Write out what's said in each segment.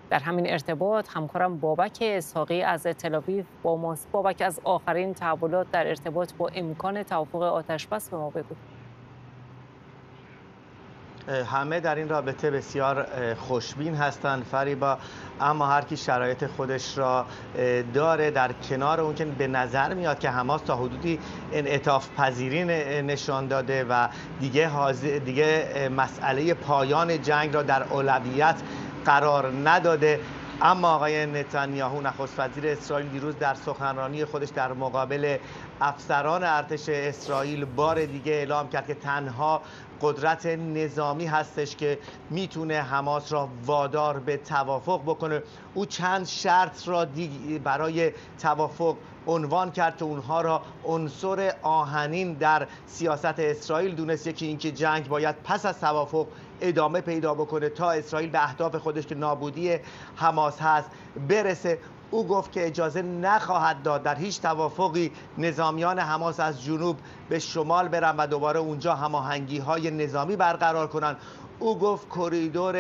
در همین ارتباط همکارم بابک اسحاقی از تل‌آویو با ماست. بابک، از آخرین تحولات در ارتباط با امکان توافق آتش‌بس به ما بگو. همه در این رابطه بسیار خوشبین هستند فریبا، اما هر کی شرایط خودش را داره. در کنار اون که به نظر میاد که حماس تا حدودی انعطاف پذیری نشان داده و دیگه مسئله پایان جنگ را در اولویت قرار نداده، اما آقای نتانیاهو نخست وزیر اسرائیل دیروز در سخنرانی خودش در مقابل افسران ارتش اسرائیل بار دیگه اعلام کرد که تنها قدرت نظامی هستش که میتونه حماس را وادار به توافق بکنه. او چند شرط را برای توافق عنوان کرد که اونها را عنصر آهنین در سیاست اسرائیل دونست. یکی اینکه جنگ باید پس از توافق ادامه پیدا بکنه تا اسرائیل به اهداف خودش که نابودی حماس هست برسه. او گفت که اجازه نخواهد داد در هیچ توافقی نظامیان حماس از جنوب به شمال برن و دوباره اونجا هماهنگی‌های نظامی برقرار کنن. او گفت کریدور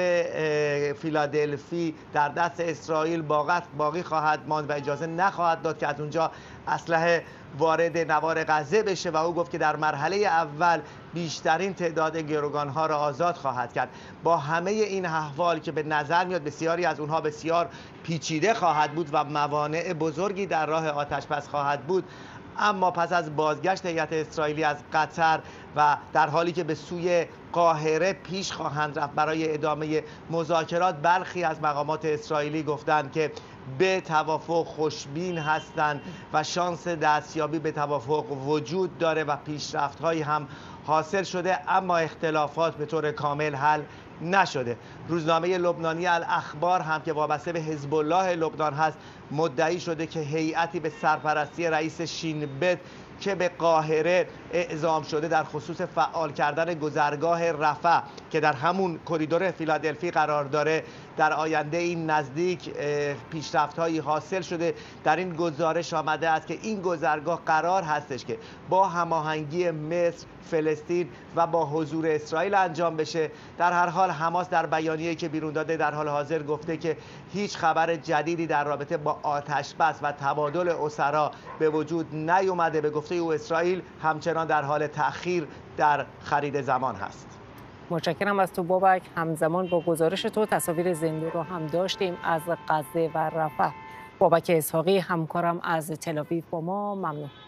فیلادلفی در دست اسرائیل باقی خواهد ماند و اجازه نخواهد داد که از اونجا اسلحه وارد نوار غزه بشه و او گفت که در مرحله اول بیشترین تعداد گروگان‌ها را آزاد خواهد کرد. با همه این احوال که به نظر میاد بسیاری از اونها بسیار پیچیده خواهد بود و موانع بزرگی در راه آتش‌بس خواهد بود، اما پس از بازگشت هیئت اسرائیلی از قطر و در حالی که به سوی قاهره پیش خواهند رفت برای ادامه مذاکرات، برخی از مقامات اسرائیلی گفتند که به توافق خوشبین هستند و شانس دستیابی به توافق وجود داره و پیشرفت‌هایی هم حاصل شده، اما اختلافات به طور کامل حل نشده. روزنامه لبنانی الاخبار هم که وابسته به حزب الله لبنان هست مدعی شده که هیئتی به سرپرستی رئیس شین بت که به قاهره اعزام شده در خصوص فعال کردن گذرگاه رفح که در همون کریدور فیلادلفی قرار داره در آینده این نزدیک پیشرفت‌هایی حاصل شده. در این گزارش آمده است که این گذرگاه قرار هستش که با هماهنگی مصر، فلسطین و با حضور اسرائیل انجام بشه. در هر حال حماس در بیانیه‌ای که بیرون داده در حال حاضر گفته که هیچ خبر جدیدی در رابطه با آتش‌بس و تبادل اسرا به وجود نیامده. به گفته او اسرائیل همچنان در حال تأخیر در خرید زمان هست. متشکرم از تو بابک. همزمان با گزارش تو تصاویر زنده رو هم داشتیم از غزه و رفح. بابک اسحاقی همکارم از تل‌آویو با ما، ممنون.